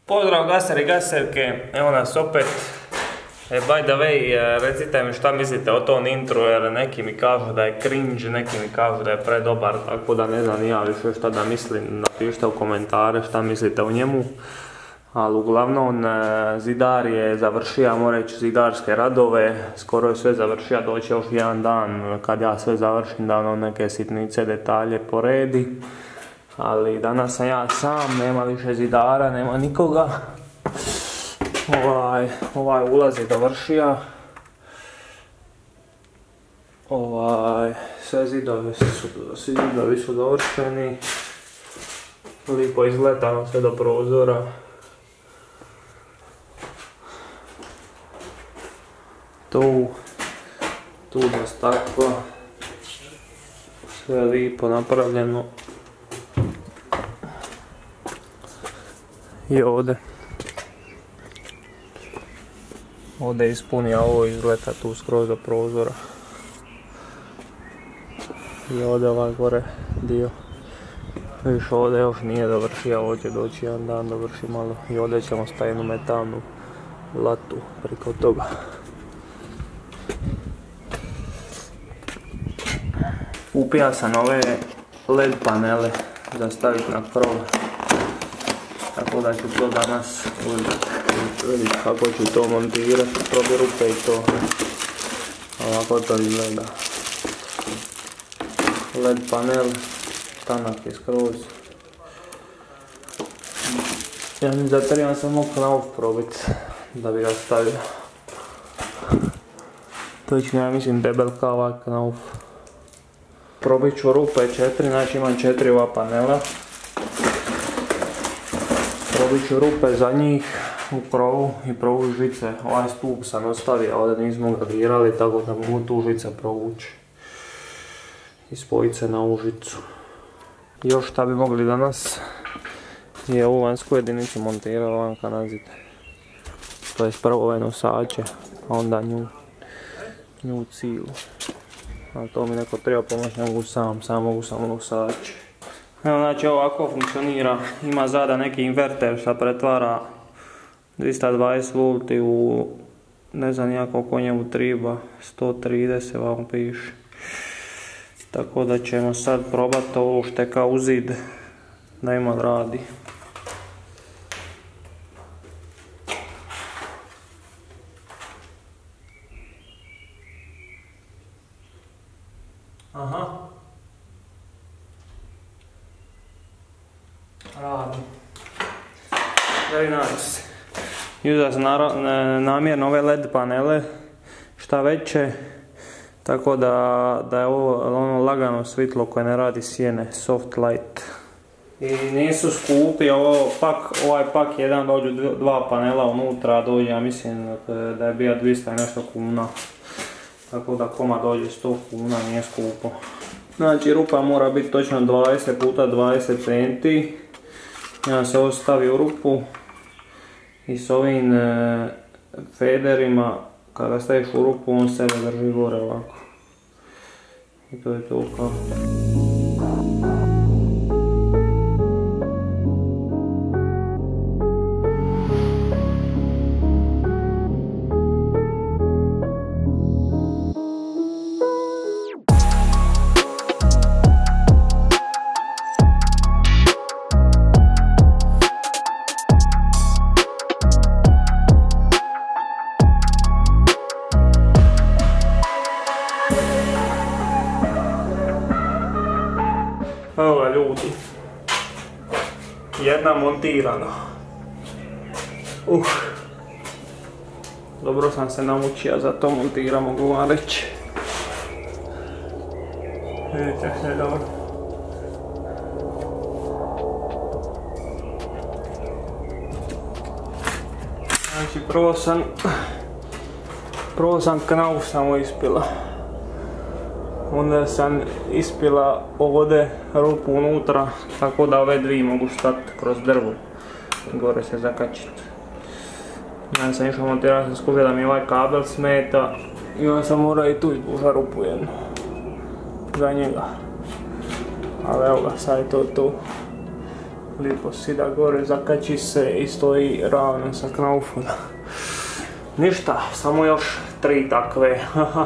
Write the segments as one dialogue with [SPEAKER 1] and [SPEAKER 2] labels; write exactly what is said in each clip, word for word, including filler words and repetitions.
[SPEAKER 1] Pozdrav gaseri i gaserke, evo nas opet. E, by the way, recite mi šta mislite o tom intru, jer neki mi kažu da je cringe, neki mi kažu da je predobar, tako da ne znam ja više šta da mislim, napišite u komentare šta mislite o njemu. Ali uglavnom, Zidar je završio, moram reći, zidarske radove, skoro je sve završio, doći još jedan dan kad ja sve završim, da ono neke sitnice, detalje poredi. Ali danas sam ja sam, nema više zidara, nema nikoga. Ovaj, ovaj ulaz je dovršio. Ovaj, sve zidovi su, svi zidovi su dovršeni. Lipo izgledano sve do prozora. Tu, tu do stakla. Sve lipo napravljeno. I ovdje. Ovdje ispunija ovo izgleda tu skroz do prozora. I ovdje ovaj gore dio. Viš ovdje još nije dovršio, ovo će doći jedan dan dovrši malo. I ovdje ćemo staviti jednu metalnu latu preko toga. Kupio sam ove led panele za staviti na krov. Tako da ću to danas vidjeti kako ću to montirati, probi rupe i to. Ovako to izgleda. Led panel, tanak je skroz. Ja mi zatrebam samo knauf probiti da bi ga stavio. Točno ja mislim debel kao ovaj knauf. Probit ću rupe četiri, znači imam četiri ova panela. Probit ću rupe za njih u krovu i provu žice. Ovaj stup sam ostavio, ovdje nismo ga dirali, tako da mogu tu žice provući. I spojiti se na ovu žicu. Još šta bi mogli danas je ovu vanjsku jedinicu montirati vanka na zid. To je prvo ove nosače, a onda nju, nju cilu. A to mi neko treba pomoći, ne mogu sam, sam mogu samo nosače. Evo, znači ovako funkcionira, ima zada neki inverter što pretvara dvjesto dvadeset volti u ne znam ja koliko njemu treba, sto trideset vam piše. Tako da ćemo sad probati ovo šteka u zid da ima radi. Aha. Radi. Very nice. Uzeo sam namjerno ove led panele, šta veće, tako da, da je ovo ono lagano svjetlo koje ne radi sjene, soft light. I nisu skupi, ovo pak, ovaj pak jedan dođu dva panela unutra, dođe, ja mislim da je bio dvjesto nešto kuna. Tako da koma dođe sto kuna, nije skupo. Znači rupa mora biti točno dvadeset puta dvadeset centi. Ja se ovo stavi u rupu i s ovim e, federima, kada staviš u rupu, on sebe drži gore ovako. I to je to kao. Evo ga ljudi, jedna montirana. Uh. Dobro sam se naučio za to montiram, mogu vam reći. Vidite sve dobro. Znači prvo sam, prvo sam knauf samo ispila. Onda sam ispila ovdje rupu unutra, tako da ove dvije mogu stati kroz drvo i gore se zakačiti. Ja sam išao montirati, sam skupio da mi ovaj kabel smeta i onda sam morao i tu izbušati rupu jednu za njega. Ali evo ga, sad je to tu. lipo sida gore, zakači se i stoji ravno sa knaufu. Ništa, samo još tri takve.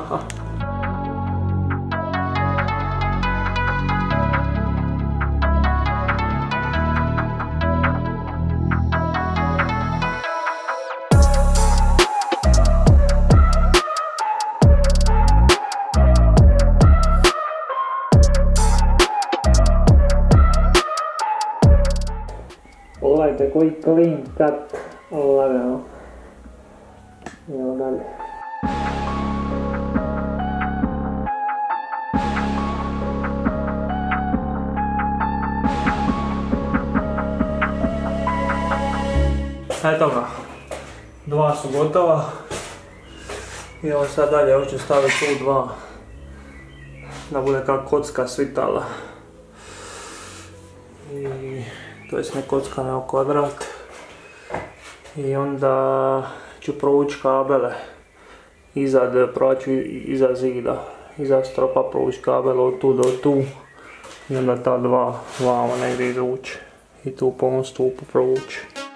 [SPEAKER 1] Pogledajte koji clean cut, lagano. Idemo dalje. Eto ga, dva su gotova. Idemo sad dalje, hoću staviti tu dva da bude kao kocka svitala. I to jest ne kocka nego kvadrat. I onda ću provući kabele izad, proći iza zida, iza stropa provući kabele od tu do tu i onda ta dva vamo negdje izvući i tu po ovom stupu provući.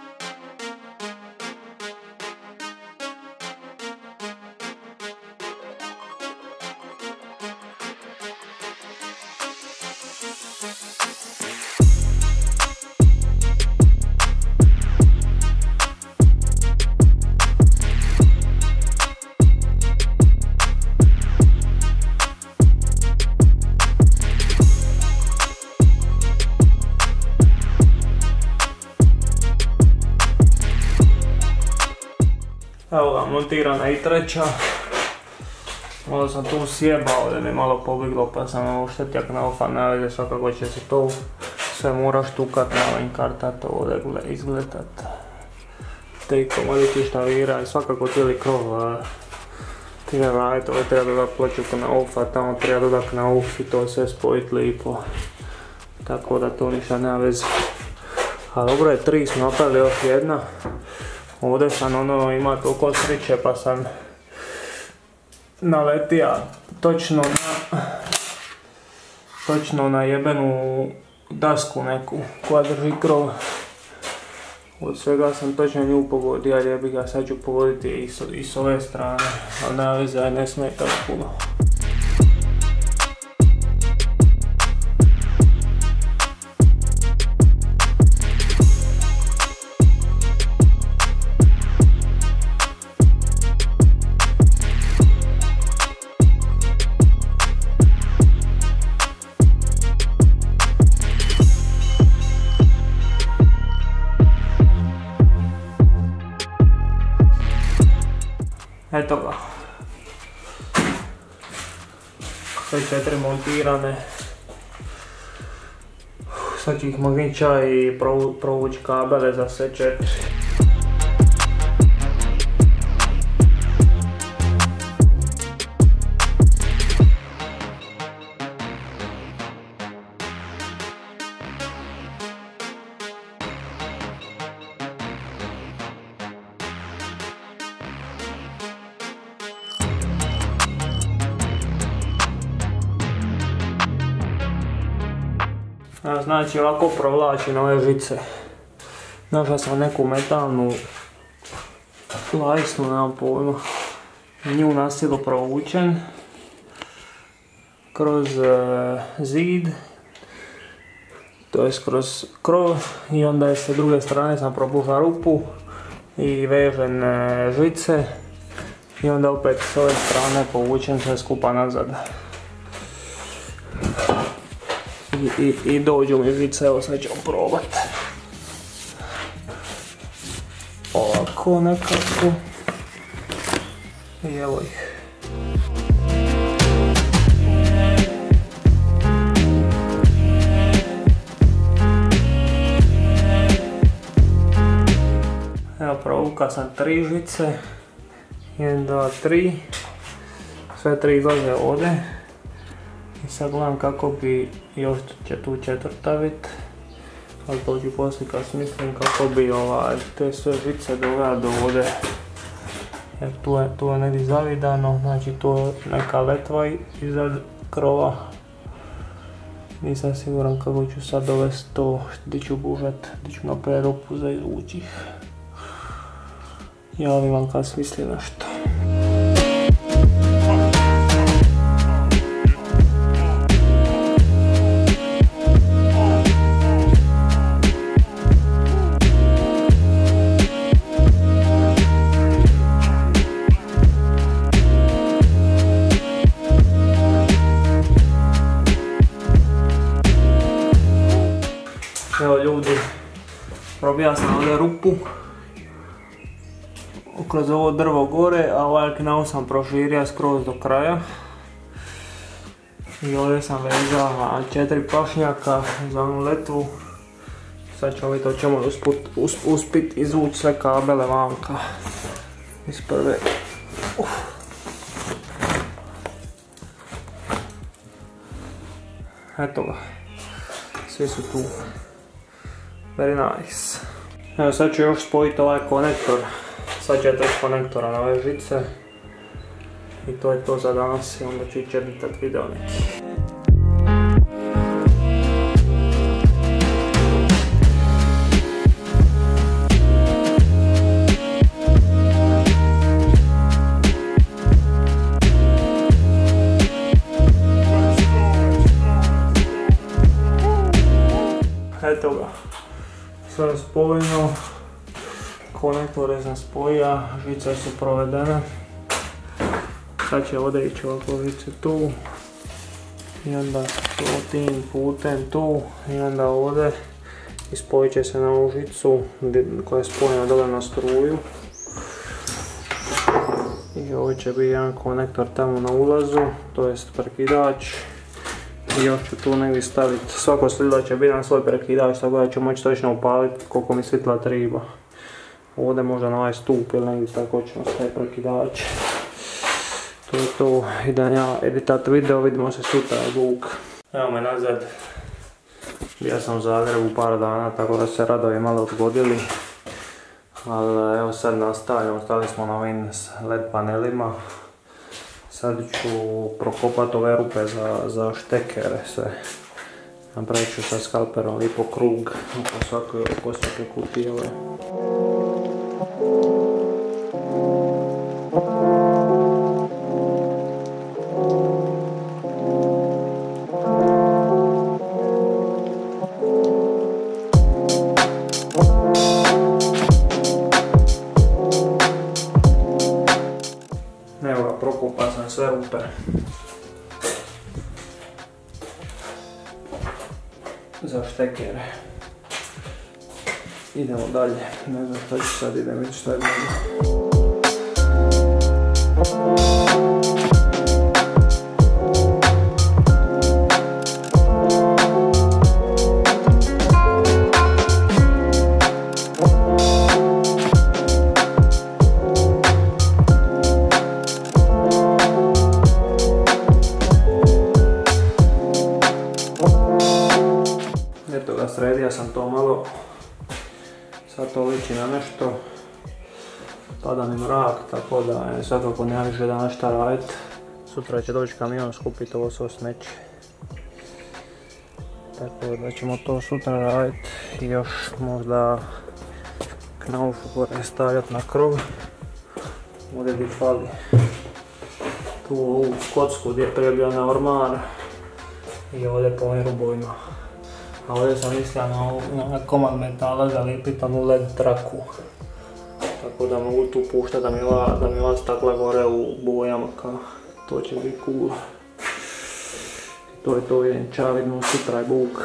[SPEAKER 1] Evo ga, montirana i treća. Malo sam tu sjebao da mi je malo pobjeglo pa sam ovo štetjak naufa, ne veze, svakako će se to sve mora štukat na ovim kartat, ovdje izgledat. Te komoditi štavira i svakako cijeli krov treba raditi, ovdje treba dodat ploču knaufa, tamo treba dodat knauf i to sve spojit lipo. Tako da to ništa nema veze. A dobro je, tri smo napravili, još jedna. Ovdje sam ono ima toliko sreće pa sam naletija točno na točno na jebenu dasku neku koja drži krov. Od svega sam točno nju pogodio, ali jebi ga, sad ću pogoditi i s, i s ove strane, ali nema veze, ne smeta puno. Eto ga, sve četiri montirane, sad ću ih magnit i provući kabele za sve četiri. Znači ovako provlačim ove žice. Našao sam neku metalnu lajsnu, nemam pojma. Nju na silu provučen kroz e, zid, to je kroz krov, i onda je sa druge strane sam probušao rupu i vežen e, žice i onda opet s ove strane povučen sve skupa nazad. I, i, i dođu mi žice, evo sad ćemo probat. Ovako nekako. I evo ih. Evo provukao sam tri žice. jedan, dva, tri. Sve tri izlaze ovdje. I sad gledam kako bi još će tu četvrtavit, ali to ću poslije kad smislim kako bi ovaj, te sve žice dovela do vode. Jer tu je, tu je negdje zavidano, znači tu je neka letva iza krova. Nisam siguran kako ću sad dovesti to, gdje ću bužat, gdje ću napraviti rupu za izvući ih. Javim vam kad smisli nešto. Evo ljudi, probija sam ovdje rupu kroz ovo drvo gore, a ovaj knau sam proširio skroz do kraja. I ovdje sam vezao četiri pašnjaka za onu letvu. Sad ćemo vidjeti hoćemo uspit izvući sve kabele vanka iz prve. Uf. Eto ga, svi su tu. Very nice. Evo sad ću još spojiti ovaj konektor sa četiri konektora na ove žice. I to je to za danas i onda ću ići editat video neki. Eto ga. Sve spojeno, konektore sam spojio, žice su provedene. Sad će ovdje ići ovako žice tu i onda to tim putem tu i onda ovdje i spojit će se na ovu žicu koja je spojena dole na struju. I ovo će biti jedan konektor tamo na ulazu, to jest prekidač. I još ću tu negdje staviti, svako slilo će biti na svoj prekidač, tako da ću moći točno upaliti koliko mi svjetla treba. Ovdje možda na ovaj stup ili negdje tako ćemo staviti prekidač. To je to, idem ja editat video, vidimo se sutra, Vuk. Evo me nazad, bio sam u Zagrebu par dana, tako da se radovi malo odgodili. Ali evo sad nastavljamo, stali smo na ovim led panelima. Sad ću prokopati ove rupe za, za štekere sve. Napravit ću sa skalperom lipo krug oko svake, oko svake kutije ove. Evo ga, prokopao sam sve rupe. Za štekere. Idemo dalje, ne znam šta ću sad, idem vidjeti šta je dalje. Eto ga, sredio sam to malo, sad to liči na nešto, pada mi mrak, tako da je svakako nema više danas šta raditi. Sutra će doći kamion skupiti ovo svo smeće, tako da ćemo to sutra raditi i još možda knaufu gore stavljati na krov, ovdje gdje fali tu ovu kocku gdje je prije bio na ormar i ovdje po ovim rubovima. A ovdje sam mislio na, na komad metala zalijepiti onu led traku. Tako da mogu tu puštati da mi ova, da mi ova stakla gore u bojama, ka. To će biti cool. To je to, vidim, ča, vidimo sutra je Buk.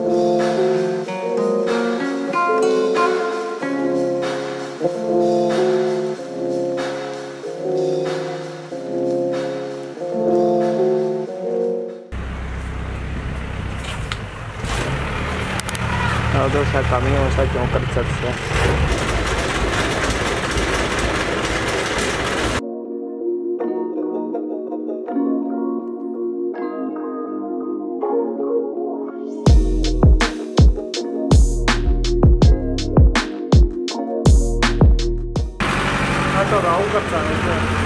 [SPEAKER 1] Evo došao je kamion, sad ćemo krcat sve. Eto ga, ukrcane sve.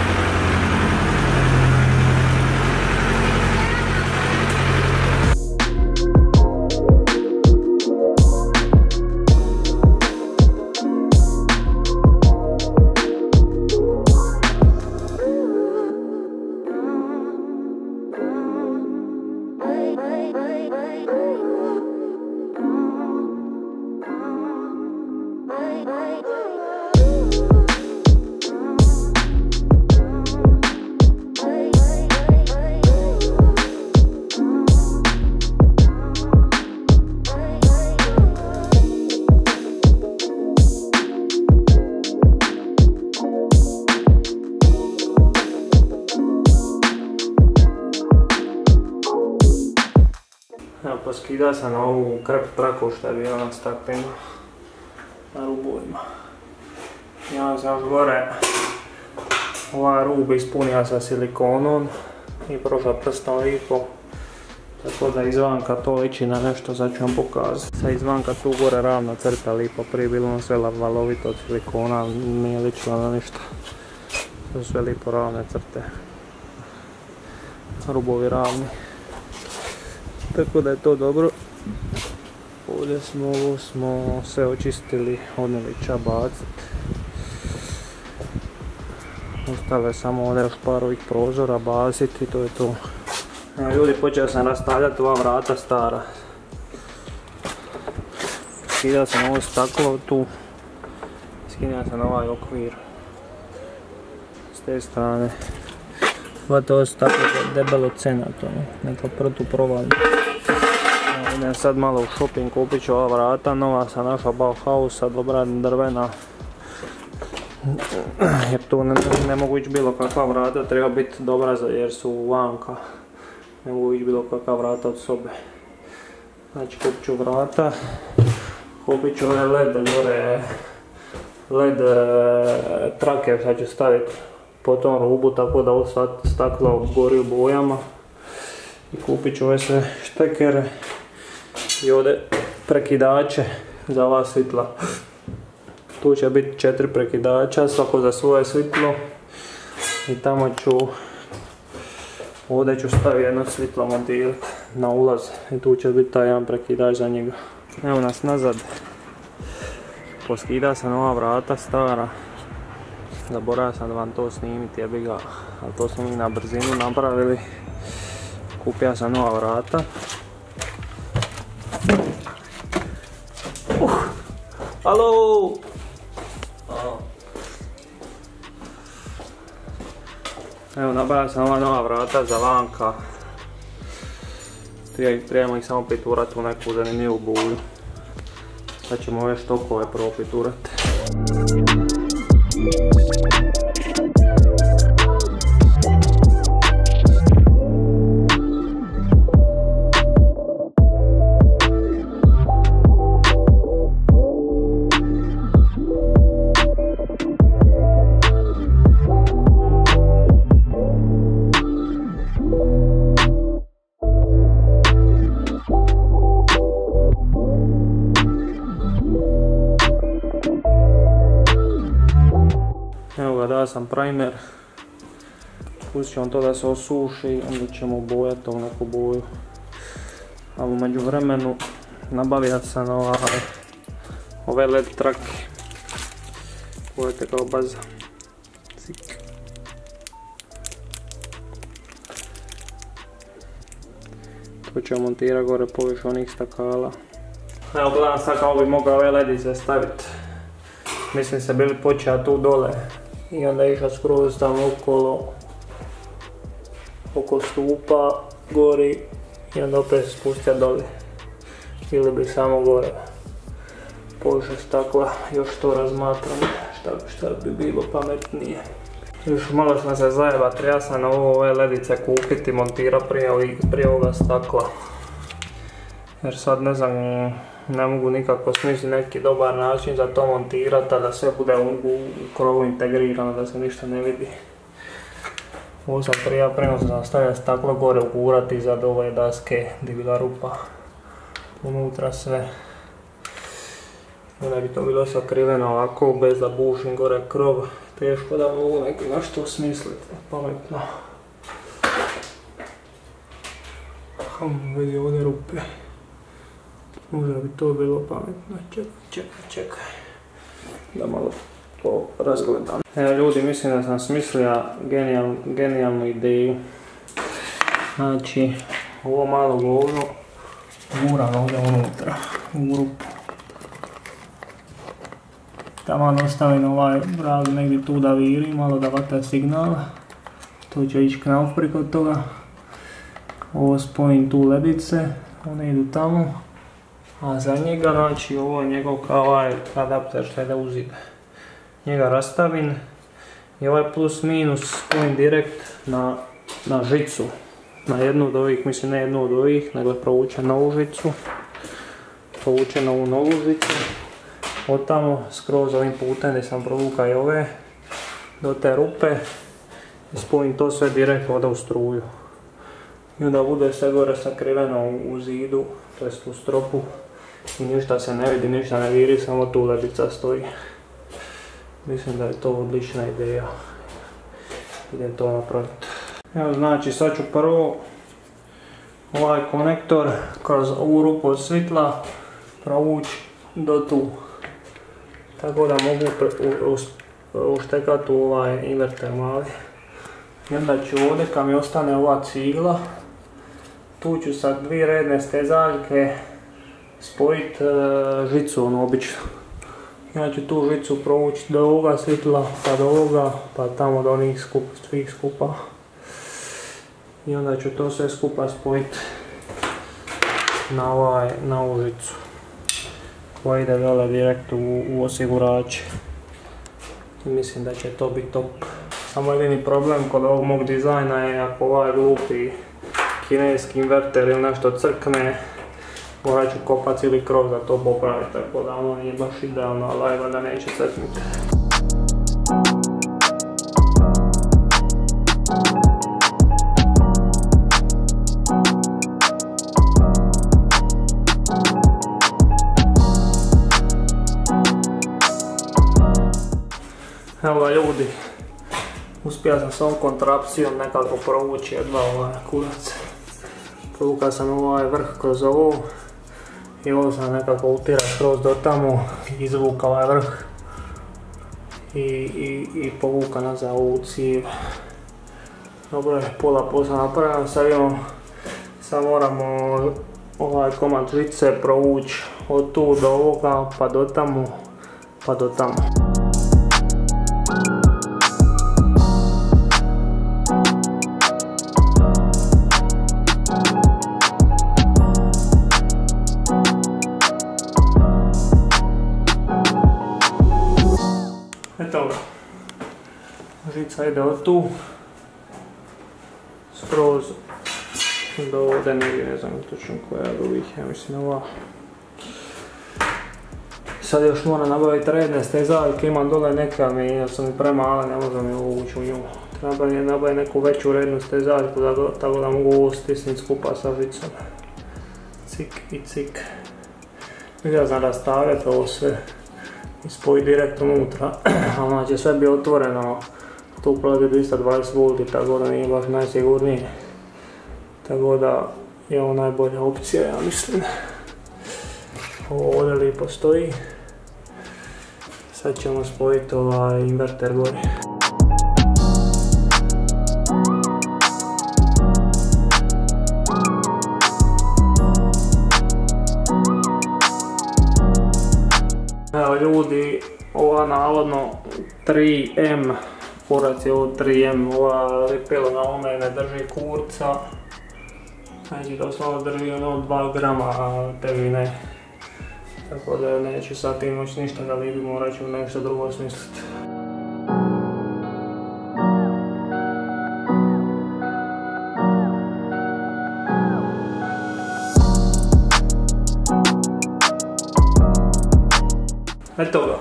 [SPEAKER 1] Evo pa skida sam na ovu krep traku što je bila na staklenju, na rubovima. Ja sam još gore ovaj rub ispunio sa silikonom i prošla prstom lipo. Tako da izvanka to liči na nešto, sad ću vam pokazati. Sad izvanka tu gore ravna crta lipo, prije bilo ono sve valovito od silikona, nije ličilo na ništa. To su sve lipo ravne crte, rubovi ravni. Tako da je to dobro. Ovdje smo, ovo smo sve očistili, odnijeli ča baciti. Ostalo je samo ovdje još par ovih prozora baciti i to je to. Evo ljudi, počeo sam rastavljati ova vrata stara. Skidao sam ovo staklo tu. Skinuo sam ovaj okvir. S te strane. Hvata ovo staklo debelo cenato, neka prtu provalju. Idem sad malo u shopping, kupit ću ova vrata, nova sam našla Bauhausa, dobra drvena. Jer tu ne, ne mogu ići bilo kakva vrata, treba biti dobra jer su vanka. Ne mogu ići bilo kakva vrata od sobe. Znači kupit ću vrata, kupit ću ove led gore, led trake sad ću staviti po tom rubu tako da ovo staklo gori u bojama. I kupit ću ove sve štekere i ovdje prekidače za ova svitla. Tu će biti četiri prekidača, svako za svoje svitlo. I tamo ću, ovdje ću staviti jedno svitlo montirati na ulaz. I tu će biti taj jedan prekidač za njega. Evo nas nazad. Poskida sam ova vrata stara. Zaboravio sam da vam to snimiti, jebi ga, ali to smo mi na brzinu napravili. Kupio sam nova vrata. Uh, halo! Evo, nabavio sam ova nova vrata za vanka. Trebamo ih samo piturati u neku zanimljivu boju. Sad ćemo ove štokove prvo piturati. Evo ga, dao sam primer, pustit ćemo to da se osuši, onda ćemo bojati ovu neku boju. A u međuvremenu nabavio sam ovaj, ove led trake, pogledajte kao baza. Cik. To ćemo montirati gore poviš onih stakala. Evo gledam sad kako bi mogao ove ledice staviti. Mislim se bili počeo tu dole i onda išao skroz tamo okolo, oko stupa, gori i onda opet spustio dole. Ili bi samo gore poviše stakla, još to razmatram šta, šta bi bilo pametnije. Još malo sam se zajeba, treba sam na ove ledice kupiti i montirati prije, prije ovoga stakla. Jer sad ne znam, ne mogu nikako smisliti neki dobar način za to montirati, a da sve bude u, u krovu integrirano, da se ništa ne vidi. Ovo sam prije prenosa sam stavio staklo gore ugurati iza ove daske gdje bila rupa. Unutra sve. Onda bi to bilo sakriveno ovako, bez da bušim gore krov. Teško da mogu neki nešto smisliti, pametno. Hm, vidi ovdje rupe. Možda bi to bilo pametno. Čekaj, čekaj, čekaj. Da malo to razgledam. Evo ljudi, mislim da sam smislio genijal, genijalnu ideju. Znači, ovo malo govno guram ovdje unutra, u rupu. Taman ostavim ovaj vrag negdje tu da viri, malo da vata signal. To će ići knauf preko toga. Ovo spojim tu ledice, one idu tamo. A za njega, znači ovo je njegov kao ovaj adapter što je da uzide. Njega rastavim i ovaj plus minus spojim direkt na, na žicu. Na jednu od ovih, mislim ne jednu od ovih, nego je provučen na ovu žicu. Provučen na ovu novu žicu. Od tamo skroz ovim putem gdje sam provukao i ove do te rupe. I spojim to sve direkt ovdje u struju. I onda bude sve gore sakriveno u zidu, to jest u stropu. I ništa se ne vidi, ništa ne viri, samo tu ledica stoji. Mislim da je to odlična ideja. Idem to napraviti. Evo znači sad ću prvo ovaj konektor kroz ovu rupu od svitla provući do tu. Tako da mogu uštekati u ovaj inverter mali. I onda ću ovdje kad mi ostane ova cigla, tu ću sa dvije redne stezaljke spojiti e, žicu ono obično. Ja ću tu žicu provući do ovoga svitla, pa do ovoga, pa tamo do onih skup, svih skupa. I onda ću to sve skupa spojiti na, ovaj, na ovu žicu koja ide dole direkt u, u osigurače. I mislim da će to biti top. Samo jedini problem kod ovog mog dizajna je ako ovaj glupi kineski inverter ili nešto crkne, morat ću kopat cijeli krov za to popraviti, tako da ono nije baš idealno, ali ajde da neće crknuti. Evo ga ljudi, uspio sam s ovom kontrapcijom nekako provući jedva ovaj kurac. Provukao sam ovaj vrh kroz ovo i ovo sam nekako utira skroz do tamo, izvuka ovaj vrh i, i, i povuka nazad ovu cijev. Dobro je, pola posla napravljeno, sad imamo, sad moramo ovaj komad žice provući od tu do ovoga, pa do tamo, pa do tamo. Eto ga, žica ide od tu, skroz do ovdje negdje, ne znam točno koja od ovih, ja mislim ova. Sad još moram nabaviti redne stezaljke, imam dole neka, jer su mi premale, ne možem mi uvući u nju. Treba nabaviti neku veću rednu stezaljku, tako da mogu ovo stisniti skupa sa žicom. Cik i cik. Ja znam rastavljati ovo sve i spojiti direkt unutra, ali znači sve bi otvoreno, tu prolazi dvjesto dvadeset volti, tako da nije baš najsigurnije. Tako da je ovo najbolja opcija, ja mislim. Ovo ovdje lijepo stoji. Sad ćemo spojiti ovaj inverter gore. Evo ljudi, ova navodno tri M, kurac je ovo tri M, ova lipilo na ovome ne drži kurca. Znači doslovno drži ono dva grama težine. Tako da neću sad tim moći ništa da libim, morat ću nešto drugo smisliti. Eto ga.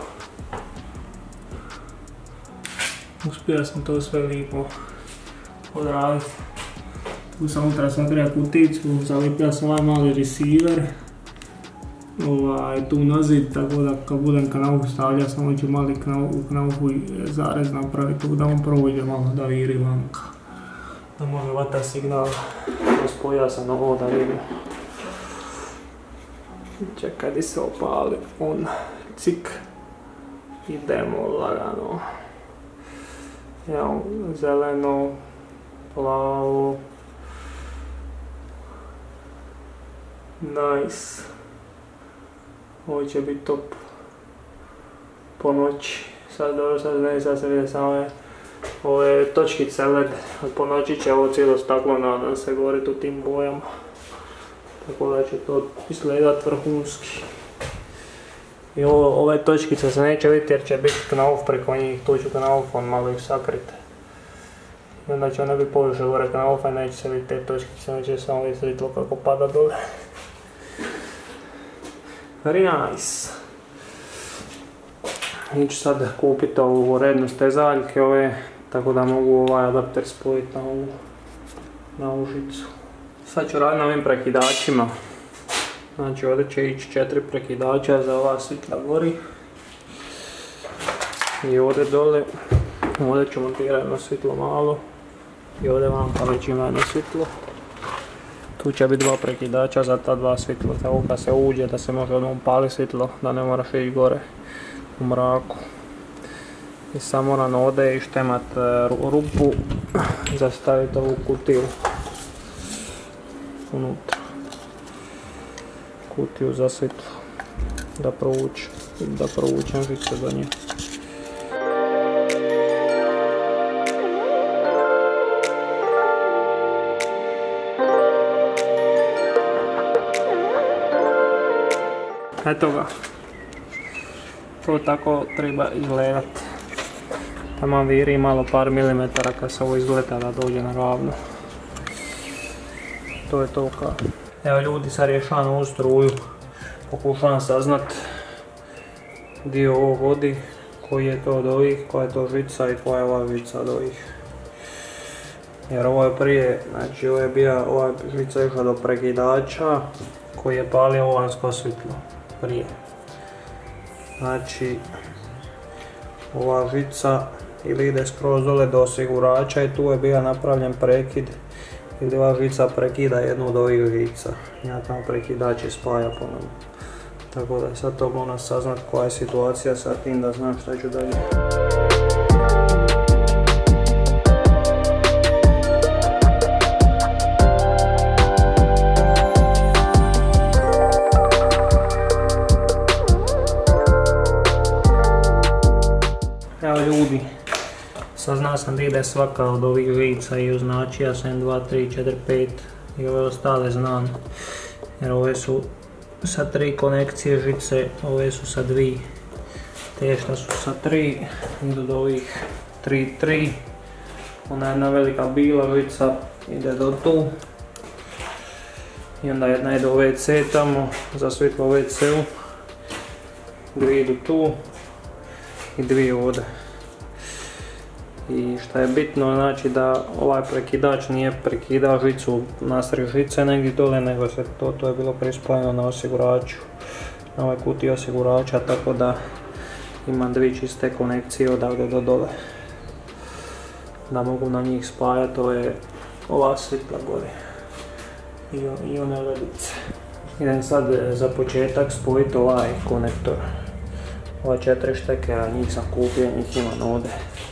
[SPEAKER 1] Uspio sam to sve lijepo odraditi. Tu sam unutra sakrio kuticu, zalipio sam ovaj mali receiver. Ovaj, tu na zid, tako da kad budem kanafu stavljao, samo ću mali u kanafu zarez napraviti tu da on prođe malo, da viri vanka. Da može vata signal, spojao sam ovo da vidim. Čekaj di se opali, on, cik, idemo lagano. Evo, zeleno, plavo, nice. Ovo će biti top. po noći. Sad dobro, sad ne, sad se vide samo ove, ove točkice led. Po noći će ovo cijelo staklo nadam se govoriti u tim bojama. Tako da će to izgledat vrhunski. I ovo, ove točkice se neće vidjeti jer će biti knauf preko njih, tu ću knaufom malo ih sakriti. I onda će one biti poviše gore knaufa i neće se vidjeti te točkice, neće samo vidjeti svjetlo kako pada dole. Very nice. Iću sad kupiti ovu rednu stezaljke ove, tako da mogu ovaj adapter spojiti na ovu, na ovu žicu. Sad ću raditi na ovim prekidačima. Znači ovdje će ići četiri prekidača za ova svjetla gori. I ovdje dole, ovdje ću montirati jedno svjetlo malo. I ovdje vanka već ima jedno svjetlo. Tu će biti dva prekidača za ta dva svjetla, tako kad se uđe da se može odmah upaliti svjetlo, da ne moraš ići gore u mraku. I samo moram ovdje ištemat rupu za staviti ovu kutiju unutra. Kutiju za svjetlo, da provučem, da provučem žice do nje. Eto ga. To tako treba izgledat. Tamo viri malo par milimetara kad se ovo izgleda da dođe na ravno. To je to kao. Evo ljudi, sad rješavam ovu struju. Pokušavam saznat dio ovo vodi, koji je to od ovih, koja je to žica i koja je ova žica od ovih. Jer ovo je prije, znači ovo je bija, ova žica išla do prekidača koji je palio ovansko svjetlo prije. Znači ova žica ili ide skroz dole do osigurača i tu je bio napravljen prekid. Ili ova žica prekida jednu od ovih žica. Ja tamo prekidač je spaja ponovno. Tako da sad to moram saznat koja je situacija sa tim da znam šta ću dalje. Evo ljudi, saznao sam da ide svaka od ovih žica i označio sam dva, tri, četiri, pet i ove ostale znam. Jer ove su sa tri konekcije žice, ove su sa dvi. Te šta su sa tri, idu do ovih tri, tri. Ona jedna velika bila žica ide do tu. I onda jedna ide u ve ce tamo, za svjetlo u ve ce-u. Dvije idu tu i dvije ovdje. I šta je bitno, znači da ovaj prekidač nije prekidao žicu nasred žice negdje dole, nego se to, to je bilo prispojeno na osiguraču, na ovaj kutiji osigurača, tako da imam dvije čiste konekcije odavde do dole. Da mogu na njih spajati ove, ova svjetla gore i, i one ledice. Idem sad za početak spojiti ovaj konektor. Ova četiri štekera, njih sam kupio, njih imam ovdje.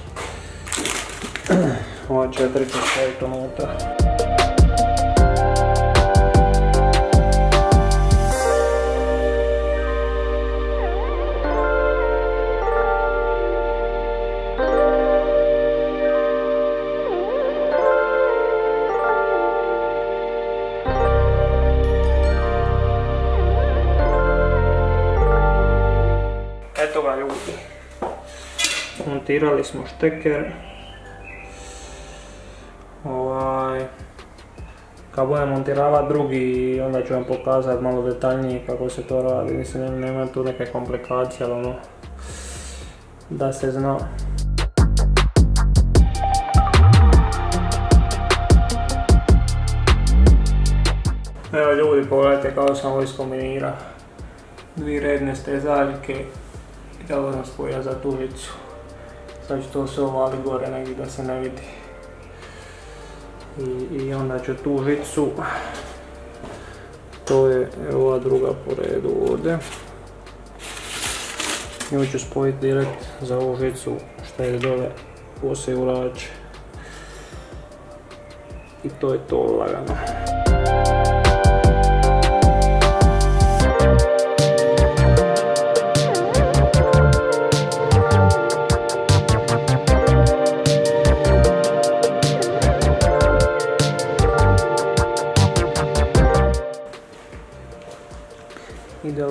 [SPEAKER 1] Ova četiri ću staviti unutra. Eto ga ljudi. Montirali smo šteker. Ovaj, kad budem montiravati drugi, onda ću vam pokazati malo detaljnije kako se to radi. Mislim, nema tu neke komplikacije, ali ono, da se zna. Evo ljudi, pogledajte kako sam ovo iskombinirao. Dvije redne stezaljke i kako sam spojio za tu žicu. Sad ću to sve uvaliti gore negdje da se ne vidi. I, i onda ću tu žicu, to je ova druga po redu ovdje, nju ću spojiti direkt za ovu žicu što je dole u osigurač i to je to lagano.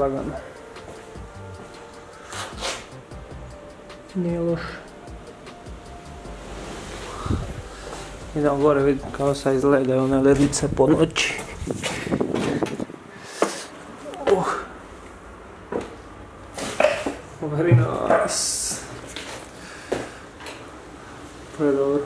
[SPEAKER 1] lagano. Nije loš. Idemo gore vidjeti kako sad izgledaju one lednice po noći. Uh. Very nice. Predobro.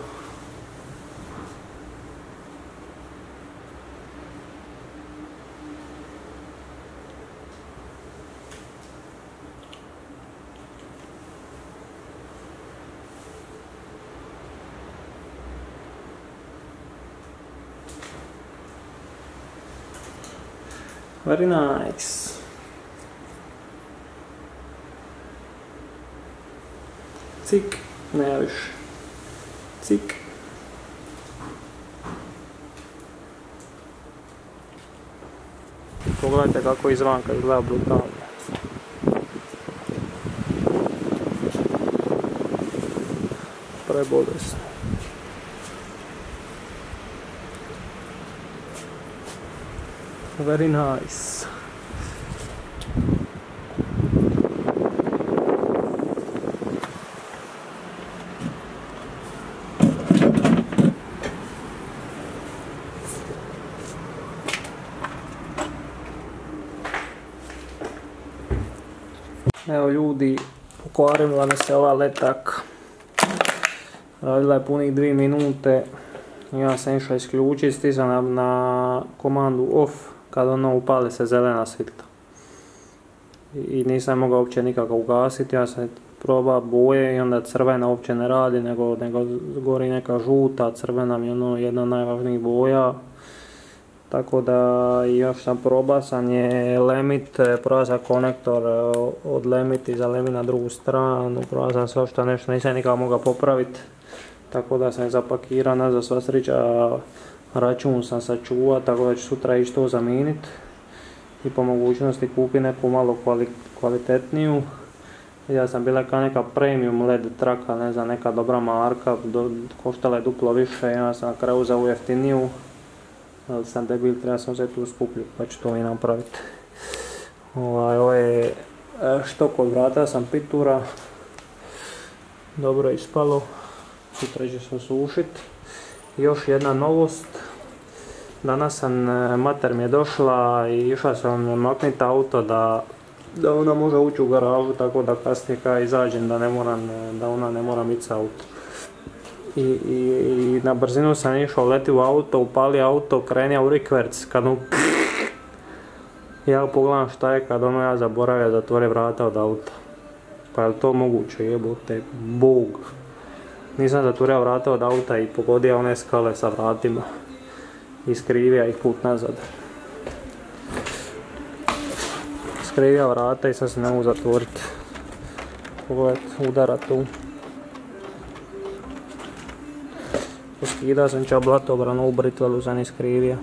[SPEAKER 1] Very nice. Cik, ne više. Cik. Pogledajte kako izvanka izgleda brutalno. Prebolesno. Very nice. Evo ljudi, pokvarila mi se ova letak. Radila je punih dvije minute. Ja sam išao isključiti, stisao na, na komandu off kad ono upali se zelena svitla. I, i nisam mogao uopće nikako ugasiti, ja sam probao boje i onda crvena uopće ne radi, nego, nego gori neka žuta, crvena mi je ono jedna od najvažnijih boja. Tako da još sam probao sam je lemit, probao sam konektor od lemit i za lemit na drugu stranu, probao sam sve što nešto nisam nikako mogao popraviti. Tako da sam je zapakirao nazad, sva sreća račun sam sačuvao, tako da ću sutra ići to zamijeniti. I po mogućnosti kupiti neku malo kvali, kvalitetniju. Ja sam bila kao neka premium led traka, ne znam, neka dobra marka, do, koštala je duplo više, ja sam na kraju uzeo u jeftiniju. Ali sam debil, treba sam uzeti tu skuplju, pa ću to i napraviti. Ovaj, ovo je štok od vrata, sam pitura. Dobro je ispalo. Sutra će se osušiti. Još jedna novost. Danas sam, mater mi je došla i išla sam makniti auto da, da ona može ući u garažu, tako da kasnije kada izađem da, ne moram, da ona ne mora biti s auto. I, i, i na brzinu sam išao, leti u auto, upali auto, krenija u rikverc, kad on... Ja pogledam šta je kad ono ja zaboravio zatvore vrata od auta. Pa je li to moguće, jebote, bog. Nisam zatvorio vrata od auta i pogodio one skale sa vratima. I skrivio ih put nazad. Skrivio vrata i sad se ne mogu zatvoriti. Pogledajte, udara tu. Poskidao sam čablatogranu u britvelu, sam iskrivio.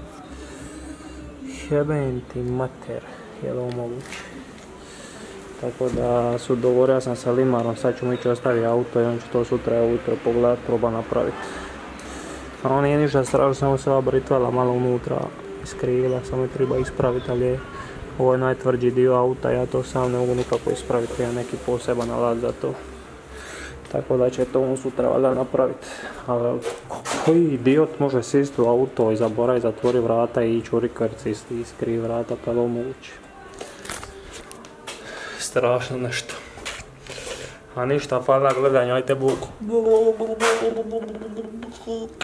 [SPEAKER 1] Jebem ti mater, je li ovo moguće? Tako da su dogovorio sam sa limarom, sad ću mu ići ostaviti auto i on će to sutra ujutro pogledat, proba napraviti. A on nije ništa strašno, samo se ova britvela malo unutra iskrivila, samo je treba ispraviti, ali je ovo je najtvrđi dio auta, ja to sam ne mogu nikako ispraviti, ja neki poseban alat za to. Tako da će to on sutra valjda napraviti. Ali koji idiot može sjesti u auto i zaboravi zatvori vrata i ići u rikverc i iskrivi vrata, pa je ovo moguće. Strašno nešto. A ništa, hvala na gledanju, ajte buk.